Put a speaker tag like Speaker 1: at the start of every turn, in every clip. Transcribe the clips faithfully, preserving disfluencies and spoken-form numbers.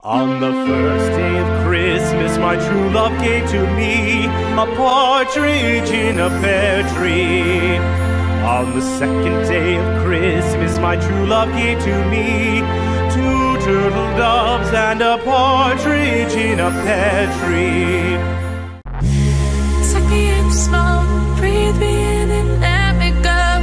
Speaker 1: On the first day of Christmas, my true love gave to me a partridge in a pear tree. On the second day of Christmas, my true love gave to me two turtle doves and a partridge in a pear tree.
Speaker 2: Take me in slow, breathe me in and let me go.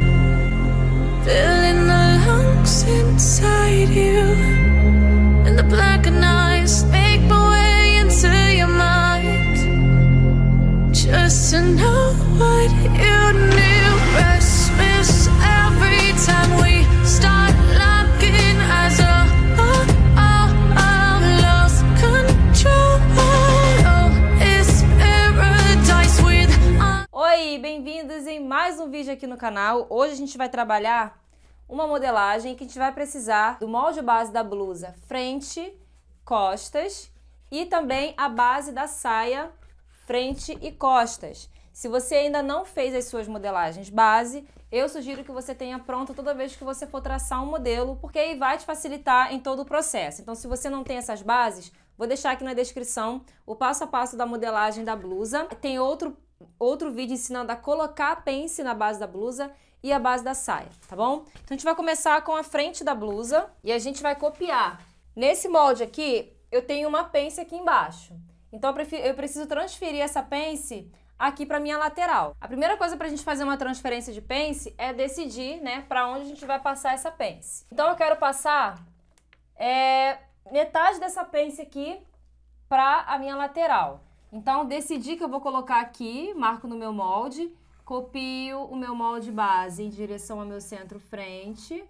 Speaker 2: Filling the lungs inside you. And the blackened eyes make my way into your mind. Just to know what you knew. Christmas every time we start looking as a oh, oh, oh, lost control. Oh, it's paradise with uh...
Speaker 3: Oi, bem-vindos em mais um vídeo aqui no canal. Hoje a gente vai trabalhar uma modelagem que a gente vai precisar do molde base da blusa frente, costas e também a base da saia frente e costas. Se você ainda não fez as suas modelagens base, eu sugiro que você tenha pronto toda vez que você for traçar um modelo, porque aí vai te facilitar em todo o processo. Então, se você não tem essas bases, vou deixar aqui na descrição o passo a passo da modelagem da blusa. Tem outro, outro vídeo ensinando a colocar a pence na base da blusa e a base da saia, tá bom? Então a gente vai começar com a frente da blusa e a gente vai copiar. Nesse molde aqui, eu tenho uma pence aqui embaixo. Então eu, prefiro, eu preciso transferir essa pence aqui para minha lateral. A primeira coisa para a gente fazer uma transferência de pence é decidir, né, para onde a gente vai passar essa pence. Então eu quero passar é, metade dessa pence aqui para a minha lateral. Então decidi que eu vou colocar aqui, marco no meu molde, copio o meu molde base em direção ao meu centro frente,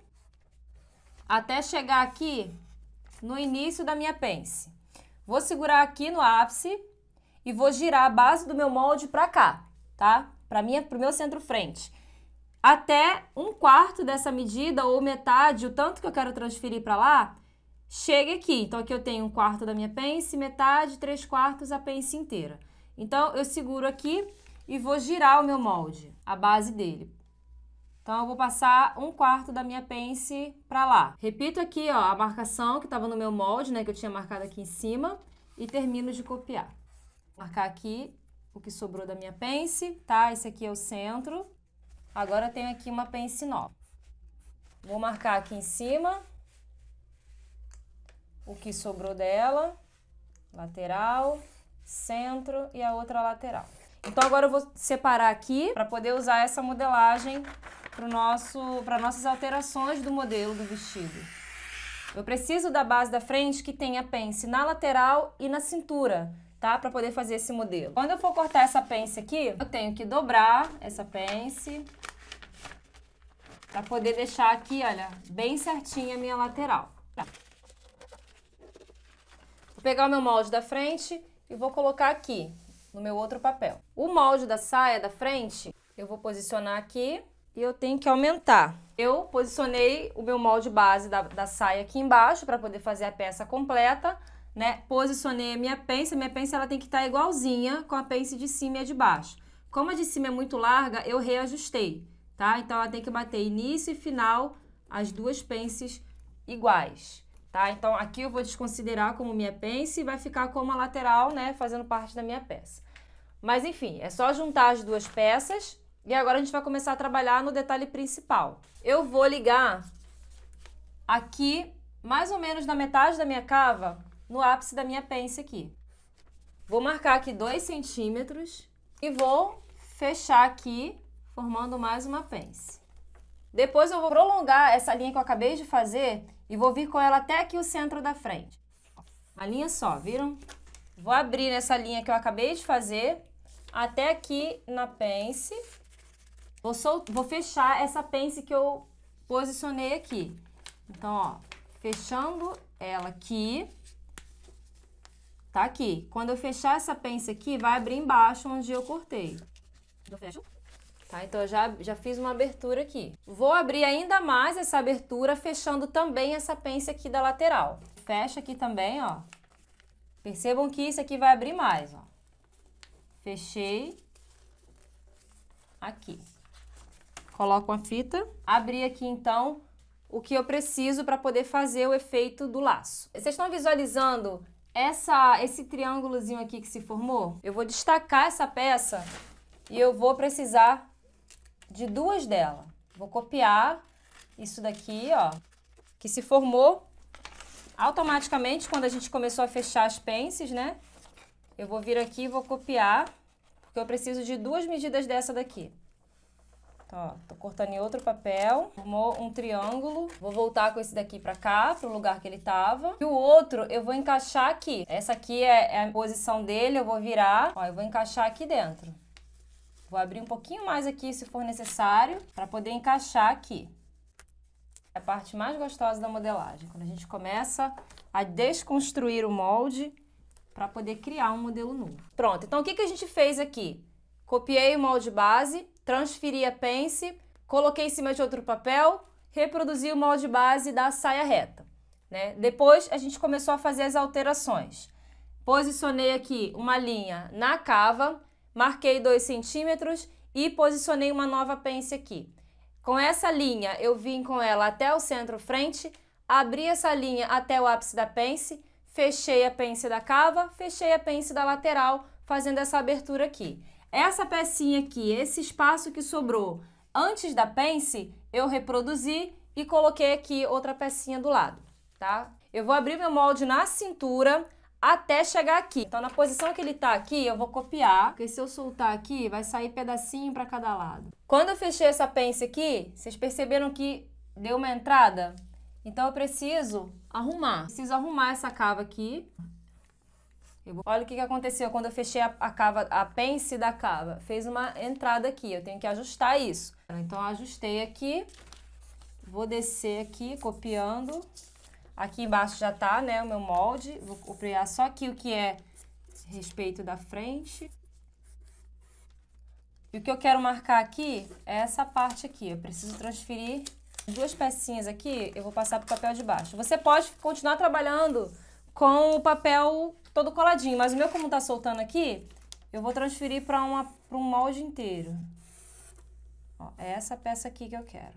Speaker 3: até chegar aqui no início da minha pence. Vou segurar aqui no ápice e vou girar a base do meu molde para cá, tá? Para minha, pro meu centro frente. Até um quarto dessa medida ou metade, o tanto que eu quero transferir para lá, chegue aqui. Então aqui eu tenho um quarto da minha pence, metade, três quartos, a pence inteira. Então eu seguro aqui e vou girar o meu molde, a base dele. Então eu vou passar um quarto da minha pence para lá. Repito aqui, ó, a marcação que estava no meu molde, né, que eu tinha marcado aqui em cima, e termino de copiar. Vou marcar aqui o que sobrou da minha pence, tá? Esse aqui é o centro. Agora eu tenho aqui uma pence nova. Vou marcar aqui em cima o que sobrou dela, lateral, centro e a outra lateral. Então agora eu vou separar aqui para poder usar essa modelagem para nosso, para nossas alterações do modelo do vestido. Eu preciso da base da frente que tenha pence na lateral e na cintura, tá? Para poder fazer esse modelo. Quando eu for cortar essa pence aqui, eu tenho que dobrar essa pence para poder deixar aqui, olha, bem certinha a minha lateral. Tá. Vou pegar o meu molde da frente e vou colocar aqui no meu outro papel. O molde da saia da frente, eu vou posicionar aqui e eu tenho que aumentar. Eu posicionei o meu molde base da, da saia aqui embaixo para poder fazer a peça completa, né? Posicionei a minha pence, a minha pence ela tem que estar igualzinha com a pence de cima e a de baixo. Como a de cima é muito larga, eu reajustei, tá? Então ela tem que bater início e final, as duas pences iguais. Tá? Então, aqui eu vou desconsiderar como minha pence e vai ficar como a lateral, né, fazendo parte da minha peça. Mas, enfim, é só juntar as duas peças e agora a gente vai começar a trabalhar no detalhe principal. Eu vou ligar aqui, mais ou menos na metade da minha cava, no ápice da minha pence aqui. Vou marcar aqui dois centímetros e vou fechar aqui, formando mais uma pence. Depois eu vou prolongar essa linha que eu acabei de fazer e vou vir com ela até aqui o centro da frente. Uma linha só, viram? Vou abrir nessa linha que eu acabei de fazer até aqui na pence. Vou, sol... vou fechar essa pence que eu posicionei aqui. Então, ó, fechando ela aqui, tá aqui. Quando eu fechar essa pence aqui, vai abrir embaixo onde eu cortei. Eu fecho. Tá, então eu já, já fiz uma abertura aqui. Vou abrir ainda mais essa abertura, fechando também essa pence aqui da lateral. Fecha aqui também, ó. Percebam que isso aqui vai abrir mais, ó. Fechei. Aqui. Coloco a fita. Abri aqui, então, o que eu preciso para poder fazer o efeito do laço. Vocês estão visualizando essa, esse triângulozinho aqui que se formou? Eu vou destacar essa peça e eu vou precisar de duas delas. Vou copiar isso daqui, ó, que se formou automaticamente quando a gente começou a fechar as pences, né? Eu vou vir aqui e vou copiar, porque eu preciso de duas medidas dessa daqui. Então, ó, tô cortando em outro papel, formou um triângulo. Vou voltar com esse daqui pra cá, pro lugar que ele tava. E o outro eu vou encaixar aqui. Essa aqui é, é a posição dele, eu vou virar, ó, eu vou encaixar aqui dentro. Vou abrir um pouquinho mais aqui, se for necessário, para poder encaixar aqui. É a parte mais gostosa da modelagem, quando a gente começa a desconstruir o molde para poder criar um modelo novo. Pronto, então o que, que a gente fez aqui? Copiei o molde base, transferi a pence, coloquei em cima de outro papel, reproduzi o molde base da saia reta, né? Depois a gente começou a fazer as alterações. Posicionei aqui uma linha na cava, marquei dois centímetros e posicionei uma nova pence aqui. Com essa linha, eu vim com ela até o centro-frente, abri essa linha até o ápice da pence, fechei a pence da cava, fechei a pence da lateral, fazendo essa abertura aqui. Essa pecinha aqui, esse espaço que sobrou antes da pence, eu reproduzi e coloquei aqui outra pecinha do lado, tá? Eu vou abrir meu molde na cintura até chegar aqui. Então, na posição que ele tá aqui, eu vou copiar, porque se eu soltar aqui, vai sair pedacinho para cada lado. Quando eu fechei essa pence aqui, vocês perceberam que deu uma entrada? Então, eu preciso arrumar. Preciso arrumar essa cava aqui. Eu vou... Olha o que, que aconteceu quando eu fechei a, a cava, a pence da cava. Fez uma entrada aqui, eu tenho que ajustar isso. Então, eu ajustei aqui, vou descer aqui, copiando. Aqui embaixo já tá, né, o meu molde. Vou copiar só aqui o que é respeito da frente. E o que eu quero marcar aqui é essa parte aqui. Eu preciso transferir duas pecinhas aqui, eu vou passar pro papel de baixo. Você pode continuar trabalhando com o papel todo coladinho, mas o meu, como tá soltando aqui, eu vou transferir para uma para um molde inteiro. Ó, é essa peça aqui que eu quero.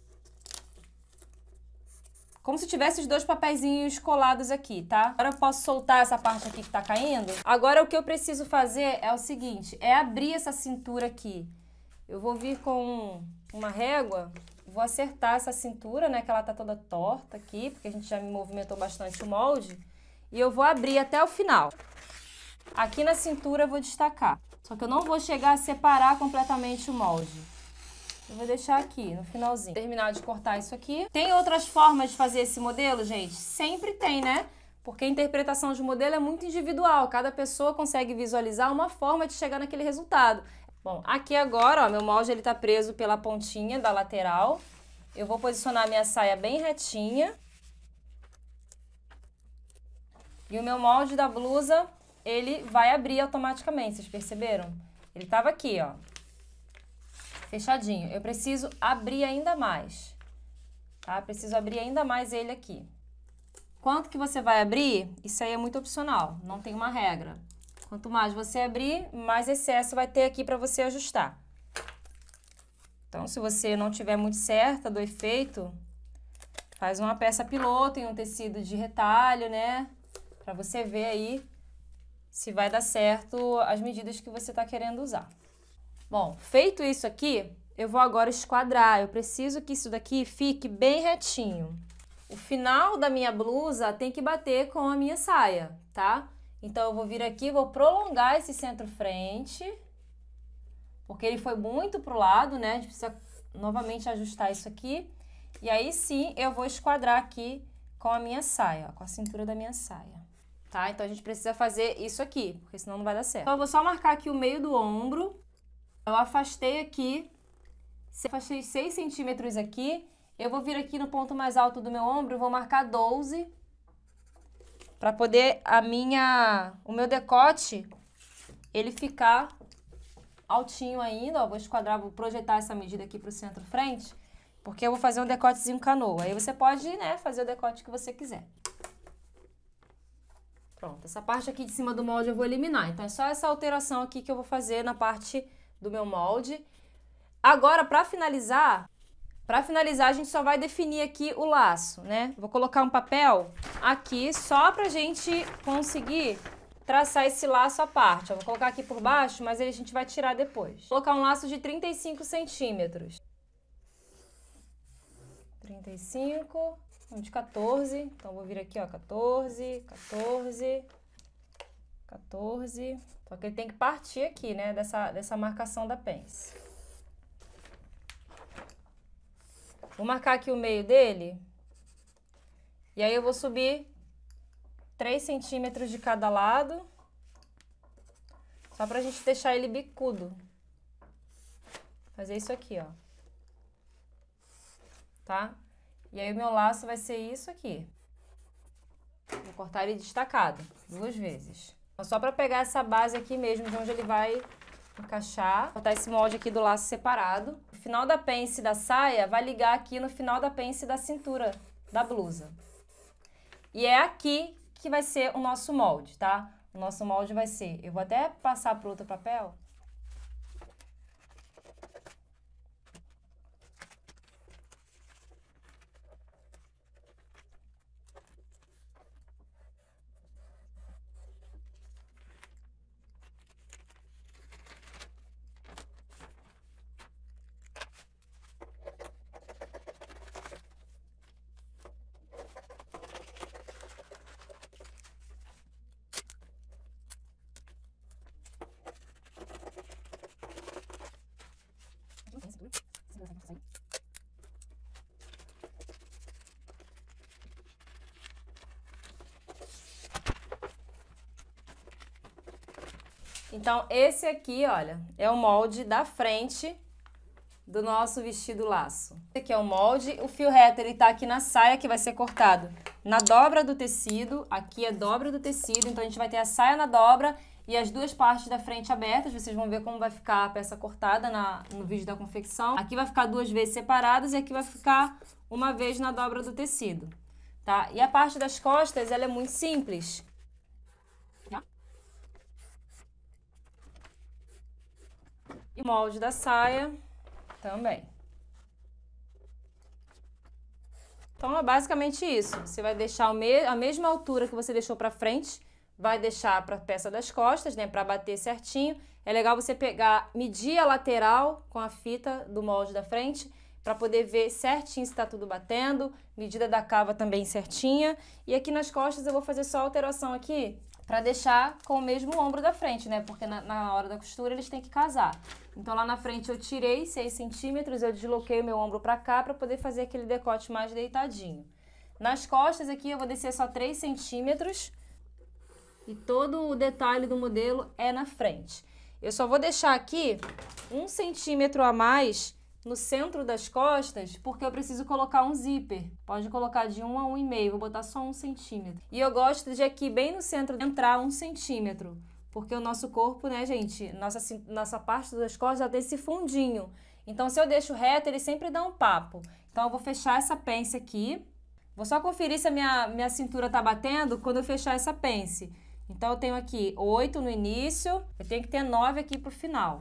Speaker 3: Como se tivesse os dois papeizinhos colados aqui, tá? Agora eu posso soltar essa parte aqui que tá caindo. Agora o que eu preciso fazer é o seguinte, é abrir essa cintura aqui. Eu vou vir com uma régua, vou acertar essa cintura, né, que ela tá toda torta aqui, porque a gente já me movimentou bastante o molde. E eu vou abrir até o final. Aqui na cintura eu vou destacar. Só que eu não vou chegar a separar completamente o molde. Eu vou deixar aqui, no finalzinho. Terminar de cortar isso aqui. Tem outras formas de fazer esse modelo, gente? Sempre tem, né? Porque a interpretação de modelo é muito individual. Cada pessoa consegue visualizar uma forma de chegar naquele resultado. Bom, aqui agora, ó, meu molde ele tá preso pela pontinha da lateral. Eu vou posicionar minha saia bem retinha. E o meu molde da blusa, ele vai abrir automaticamente, vocês perceberam? Ele tava aqui, ó. Fechadinho. Eu preciso abrir ainda mais, tá? Preciso abrir ainda mais ele aqui. Quanto que você vai abrir? Isso aí é muito opcional, não tem uma regra. Quanto mais você abrir, mais excesso vai ter aqui para você ajustar. Então, se você não tiver muito certa do efeito, faz uma peça piloto em um tecido de retalho, né? Para você ver aí se vai dar certo as medidas que você está querendo usar. Bom, feito isso aqui, eu vou agora esquadrar. Eu preciso que isso daqui fique bem retinho. O final da minha blusa tem que bater com a minha saia, tá? Então, eu vou vir aqui, vou prolongar esse centro-frente, porque ele foi muito pro lado, né? A gente precisa novamente ajustar isso aqui. E aí, sim, eu vou esquadrar aqui com a minha saia, ó, com a cintura da minha saia. Tá? Então, a gente precisa fazer isso aqui, porque senão não vai dar certo. Então, eu vou só marcar aqui o meio do ombro. Eu afastei aqui, afastei seis centímetros aqui. Eu vou vir aqui no ponto mais alto do meu ombro e vou marcar doze. Para poder a minha, o meu decote, ele ficar altinho ainda. Ó, vou esquadrar, vou projetar essa medida aqui pro centro-frente, porque eu vou fazer um decotezinho canoa. Aí você pode, né, fazer o decote que você quiser. Pronto, essa parte aqui de cima do molde eu vou eliminar. Então, é só essa alteração aqui que eu vou fazer na parte do meu molde. Agora, para finalizar, Para finalizar, a gente só vai definir aqui o laço, né? Vou colocar um papel aqui só pra gente conseguir traçar esse laço à parte. Eu vou colocar aqui por baixo, mas a gente vai tirar depois. Vou colocar um laço de trinta e cinco centímetros. trinta e cinco, um de quatorze. Então, vou vir aqui, ó, quatorze, quatorze, quatorze. Só que ele tem que partir aqui, né, dessa, dessa marcação da pence. Vou marcar aqui o meio dele. E aí eu vou subir três centímetros de cada lado. Só pra gente deixar ele bicudo. Fazer isso aqui, ó. Tá? E aí o meu laço vai ser isso aqui. Vou cortar ele destacado, duas vezes. Então, só pra pegar essa base aqui mesmo, de onde ele vai encaixar. Botar esse molde aqui do laço separado. O final da pence da saia vai ligar aqui no final da pence da cintura da blusa. E é aqui que vai ser o nosso molde, tá? O nosso molde vai ser... Eu vou até passar para outro papel. Então, esse aqui, olha, é o molde da frente do nosso vestido laço. Esse aqui é o molde, o fio reto, ele tá aqui na saia, que vai ser cortado na dobra do tecido. Aqui é dobra do tecido, então a gente vai ter a saia na dobra e as duas partes da frente abertas. Vocês vão ver como vai ficar a peça cortada na, no vídeo da confecção. Aqui vai ficar duas vezes separadas e aqui vai ficar uma vez na dobra do tecido, tá? E a parte das costas, ela é muito simples. E molde da saia também. Então, é basicamente isso. Você vai deixar a mesma altura que você deixou pra frente, vai deixar pra peça das costas, né, pra bater certinho. É legal você pegar, medir a lateral com a fita do molde da frente, pra poder ver certinho se tá tudo batendo, medida da cava também certinha. E aqui nas costas eu vou fazer só a alteração aqui, pra deixar com o mesmo ombro da frente, né? Porque na, na hora da costura eles têm que casar. Então, lá na frente eu tirei seis centímetros, eu desloquei o meu ombro pra cá pra poder fazer aquele decote mais deitadinho. Nas costas aqui eu vou descer só três centímetros e todo o detalhe do modelo é na frente. Eu só vou deixar aqui um centímetro a mais no centro das costas, porque eu preciso colocar um zíper. Pode colocar de um a um e meio, vou botar só um centímetro. E eu gosto de aqui, bem no centro, entrar um centímetro, porque o nosso corpo, né, gente, nossa, nossa parte das costas já tem esse fundinho. Então, se eu deixo reto, ele sempre dá um papo. Então, eu vou fechar essa pence aqui. Vou só conferir se a minha, minha cintura tá batendo quando eu fechar essa pence. Então, eu tenho aqui oito no início, eu tenho que ter nove aqui pro final.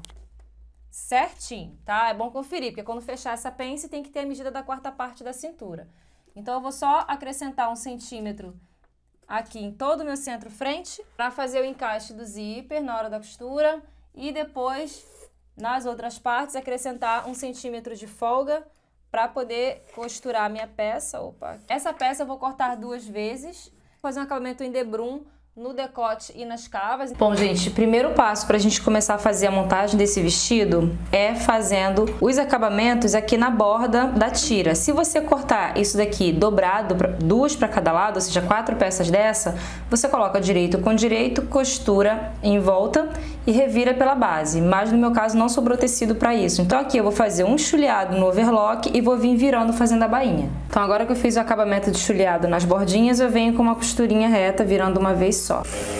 Speaker 3: Certinho, tá? É bom conferir, porque quando fechar essa pence tem que ter a medida da quarta parte da cintura. Então, eu vou só acrescentar um centímetro aqui em todo o meu centro frente para fazer o encaixe do zíper na hora da costura e depois, nas outras partes, acrescentar um centímetro de folga para poder costurar a minha peça. Opa! Essa peça eu vou cortar duas vezes, fazer um acabamento em debrum no decote e nas cavas. Bom, gente, primeiro passo para a gente começar a fazer a montagem desse vestido é fazendo os acabamentos aqui na borda da tira. Se você cortar isso daqui dobrado, duas para cada lado, ou seja, quatro peças dessa, você coloca direito com direito, costura em volta e revira pela base. Mas no meu caso não sobrou tecido para isso. Então aqui eu vou fazer um chuleado no overlock e vou vir virando fazendo a bainha. Então agora que eu fiz o acabamento de chuleado nas bordinhas, eu venho com uma costurinha reta virando uma vez só. Só.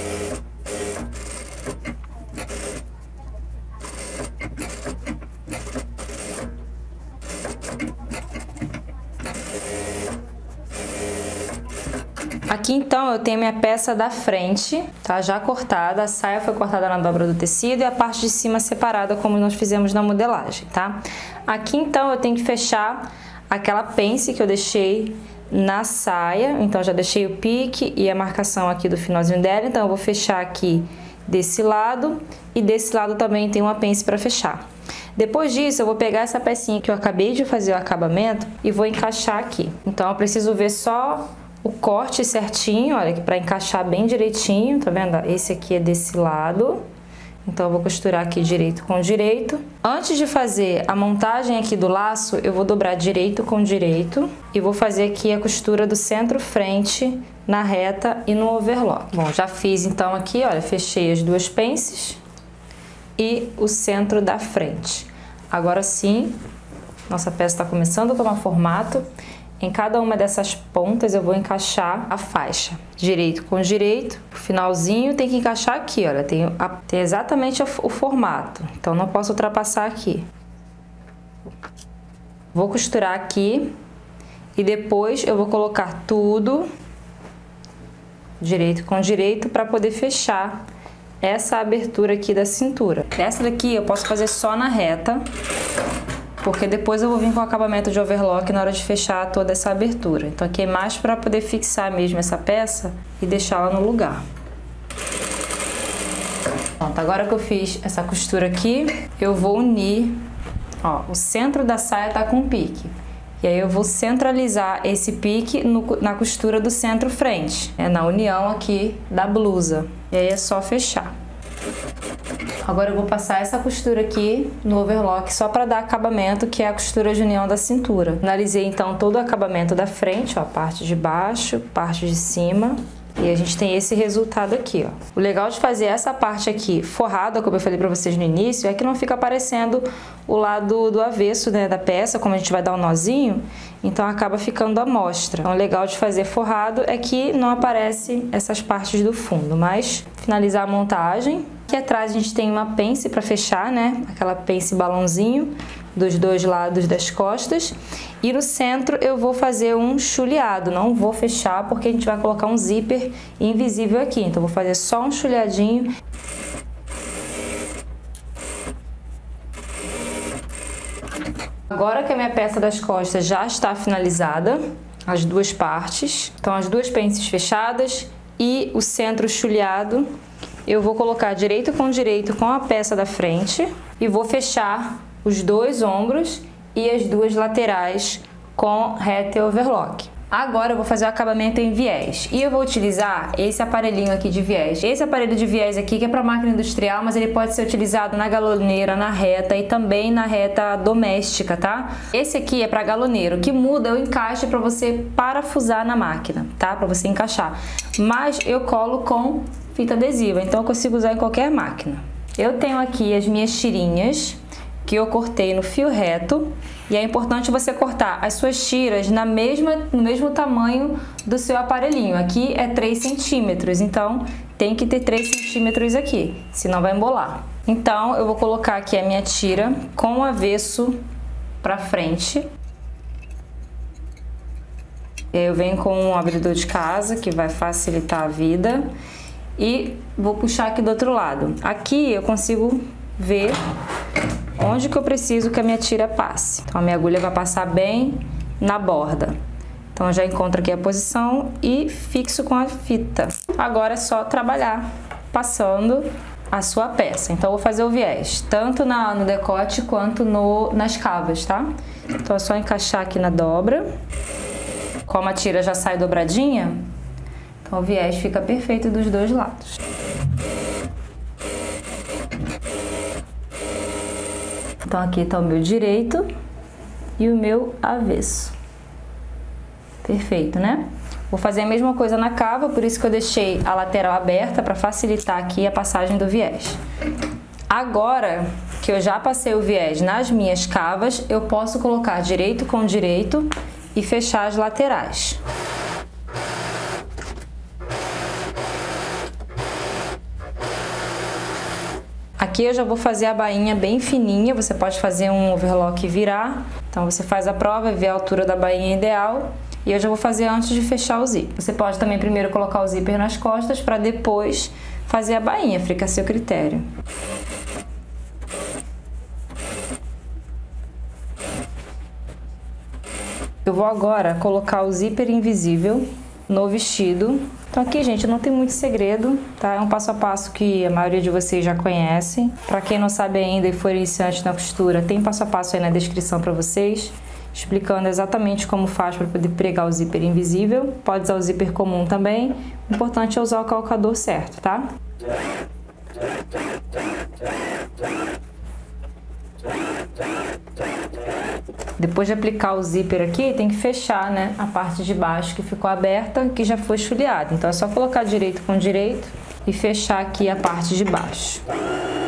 Speaker 3: Aqui então eu tenho minha peça da frente, tá? Já cortada, a saia foi cortada na dobra do tecido e a parte de cima separada como nós fizemos na modelagem, tá? Aqui então eu tenho que fechar aquela pence que eu deixei na saia. Então já deixei o pique e a marcação aqui do finalzinho dela, então eu vou fechar aqui desse lado e desse lado também tem uma pence para fechar. Depois disso eu vou pegar essa pecinha que eu acabei de fazer o acabamento e vou encaixar aqui. Então eu preciso ver só o corte certinho, olha aqui, para encaixar bem direitinho, tá vendo? Esse aqui é desse lado. Então eu vou costurar aqui direito com direito. Antes de fazer a montagem aqui do laço, eu vou dobrar direito com direito e vou fazer aqui a costura do centro-frente na reta e no overlock. Bom, já fiz então aqui, olha, fechei as duas pences e o centro da frente. Agora sim, nossa peça está começando a tomar formato. Em cada uma dessas pontas eu vou encaixar a faixa. Direito com direito, o finalzinho tem que encaixar aqui, olha, tem, a, tem exatamente o, o formato, então não posso ultrapassar aqui. Vou costurar aqui e depois eu vou colocar tudo direito com direito para poder fechar essa abertura aqui da cintura. Essa daqui eu posso fazer só na reta, porque depois eu vou vir com o acabamento de overlock na hora de fechar toda essa abertura. Então aqui é mais para poder fixar mesmo essa peça e deixá-la no lugar. Pronto, agora que eu fiz essa costura aqui, eu vou unir, ó, o centro da saia tá com pique. E aí eu vou centralizar esse pique no, na costura do centro-frente, é na união aqui da blusa. E aí é só fechar. Agora eu vou passar essa costura aqui no overlock só para dar acabamento, que é a costura de união da cintura. Finalizei então todo o acabamento da frente, ó, parte de baixo, parte de cima. E a gente tem esse resultado aqui, ó. O legal de fazer essa parte aqui forrada, como eu falei pra vocês no início, é que não fica aparecendo o lado do avesso, né, da peça, como a gente vai dar um nozinho, então acaba ficando à mostra. Então o legal de fazer forrado é que não aparece essas partes do fundo, mas finalizar a montagem. Aqui atrás a gente tem uma pence para fechar, né, aquela pence balãozinho dos dois lados das costas. E no centro eu vou fazer um chuleado, não vou fechar porque a gente vai colocar um zíper invisível aqui. Então vou fazer só um chuleadinho. Agora que a minha peça das costas já está finalizada, as duas partes, então as duas pences fechadas e o centro chuleado, eu vou colocar direito com direito com a peça da frente e vou fechar os dois ombros e as duas laterais com reta e overlock. Agora eu vou fazer o acabamento em viés e eu vou utilizar esse aparelhinho aqui de viés. Esse aparelho de viés aqui que é para máquina industrial, mas ele pode ser utilizado na galoneira, na reta e também na reta doméstica, tá? Esse aqui é para galoneiro, que muda o encaixe para você parafusar na máquina, tá? Para você encaixar. Mas eu colo com fita adesiva, então eu consigo usar em qualquer máquina. Eu tenho aqui as minhas tirinhas que eu cortei no fio reto, e é importante você cortar as suas tiras na mesma, no mesmo tamanho do seu aparelhinho. Aqui é três centímetros, então tem que ter três centímetros aqui, senão vai embolar. Então eu vou colocar aqui a minha tira com o avesso para frente. E aí eu venho com um abridor de casa que vai facilitar a vida e vou puxar aqui do outro lado. Aqui eu consigo ver onde que eu preciso que a minha tira passe. Então a minha agulha vai passar bem na borda. Então eu já encontro aqui a posição e fixo com a fita. Agora é só trabalhar passando a sua peça. Então eu vou fazer o viés, tanto na, no decote quanto no, nas cavas, tá? Então é só encaixar aqui na dobra. Como a tira já sai dobradinha, então o viés fica perfeito dos dois lados. Então aqui está o meu direito e o meu avesso. Perfeito, né? Vou fazer a mesma coisa na cava, por isso que eu deixei a lateral aberta para facilitar aqui a passagem do viés. Agora que eu já passei o viés nas minhas cavas, eu posso colocar direito com direito e fechar as laterais. Aqui eu já vou fazer a bainha bem fininha, você pode fazer um overlock e virar. Então você faz a prova e vê a altura da bainha ideal. E eu já vou fazer antes de fechar o zíper. Você pode também primeiro colocar o zíper nas costas para depois fazer a bainha, fica a seu critério. vou agora colocar o zíper invisível no vestido. Então aqui, gente, não tem muito segredo, tá? É um passo a passo que a maioria de vocês já conhecem. Para quem não sabe ainda e for iniciante na costura, tem passo a passo aí na descrição para vocês, explicando exatamente como faz para poder pregar o zíper invisível. Pode usar o zíper comum também. O importante é usar o calcador certo, tá? Depois de aplicar o zíper aqui, tem que fechar, né, a parte de baixo que ficou aberta, que já foi chuleada. Então é só colocar direito com direito e fechar aqui a parte de baixo.